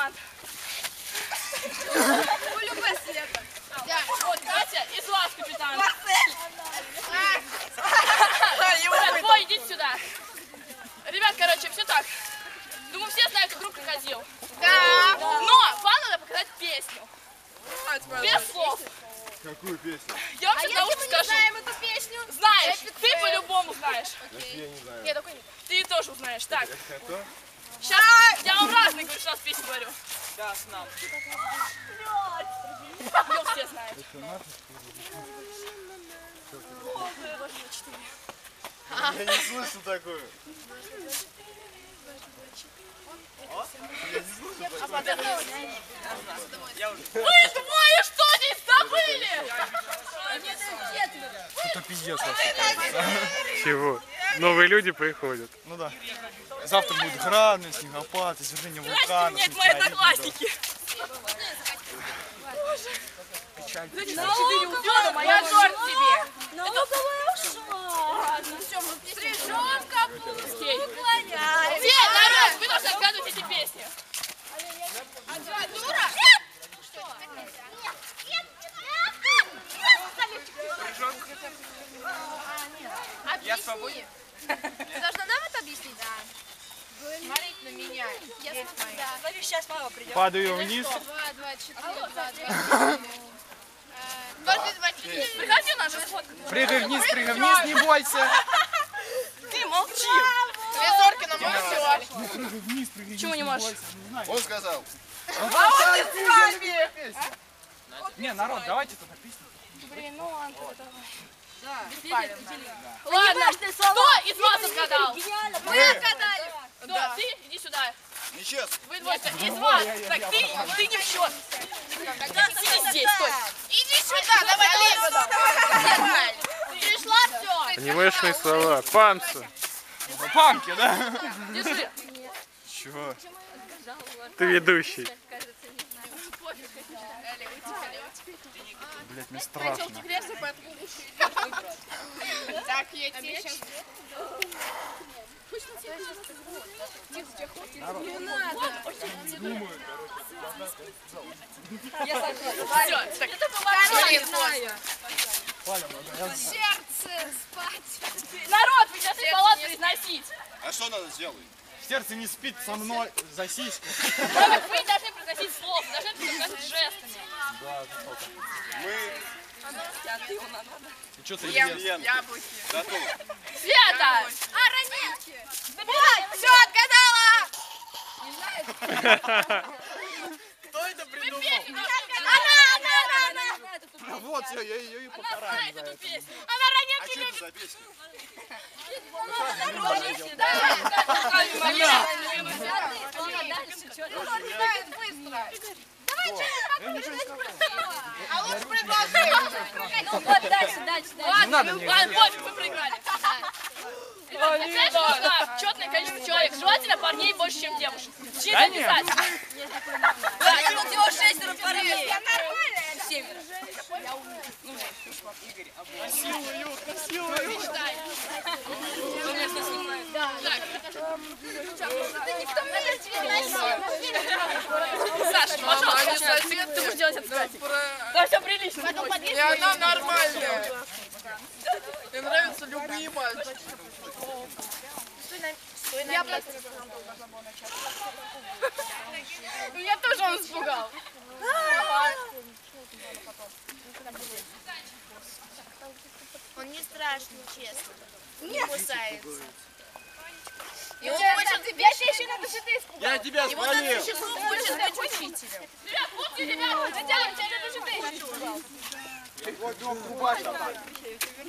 талант. Вот, Катя, из вас, капитан. Ой, идите сюда. Ребят, короче, все так. Думаю, все знают игру крокодил. Да. Но вам надо показать песню. Без слов. Какую песню? Я вам сейчас на ушко скажу. Знаем эту песню. Знаешь, ты по-любому знаешь. Я не знаю. Нет, такой нет. Ты тоже узнаешь. Так, Это? сейчас я вам разные, говорю, сейчас песни говорю. Да, с нам. Ее все знают. Я не слышу такую. Вы двое что здесь забыли? Это пиздец. Чего? Новые люди приходят. Ну да. Завтра будет град, снегопад, извержение Здрасте, вулкана. меня мои одноклассники. Я торт тебе. Стрижонка, уклоняй. Где, народ, вы должны отгадывать эти песни. Дура? Я свободен. Ты должна нам это объяснить? Да. Смотрите на меня. Я смотрю, да. Смотри, сейчас мама придет. Падаю вниз. 2, 2, 4, 2, 2, 4. Приходи на же сфоткать. Прыгай вниз, не бойся. Ты молчи. Две зорки на мой все. Прыгай вниз. Почему не можешь? Он сказал. Не, народ, давайте туда песню. Блин, ну ладно, давай. Ладно, кто из вас отгадал? Вы отгадали. Да, ты иди сюда. Нечестно. Вы двое из вас. Так, ты не в счет. Сиди здесь, стой. Иди сюда, давай лезь. Пришла, все. Анимешные слова. Панца. Памки, да? Держи. Чего? Ты ведущий. Блять, мне страшно. Так, я тебе сейчас... Все, так. Сердце спать. Народ, вы должны талант произносить. А что надо сделать? Сердце не спит со мной за сиську. Вы не должны произносить слов, вы должны произносить жестами. Мы... И что ты Яблоки. готов? Света! Ранетки. Все, отгадала. Кто это придумал? Она. Вот, все, я ее и Она покараю знает за эту это. песню. Она А ранетки что любит. это за песня? А лучше предложи. Вот дальше. Ладно, пофиг, вы проиграли. Знаешь, нужно четное количество человек. Желательно парней больше, чем девушек. Чьи написать? Тут всего 6 парней. Я нормальная. 7. Саша, пожалуйста, ты будешь делать это, кстати. Да, все прилично. И она нормальная. Мне нравятся любые мальчики. Меня тоже он испугал. Он не страшный, честно. Не кусается. Ему больше ты еще надо, что ты испугал. Я тебя Ему надо спалил. еще больше быть учителем. Ребят, помните, ребята, хотя тебе надо, что ты испугал. Вот,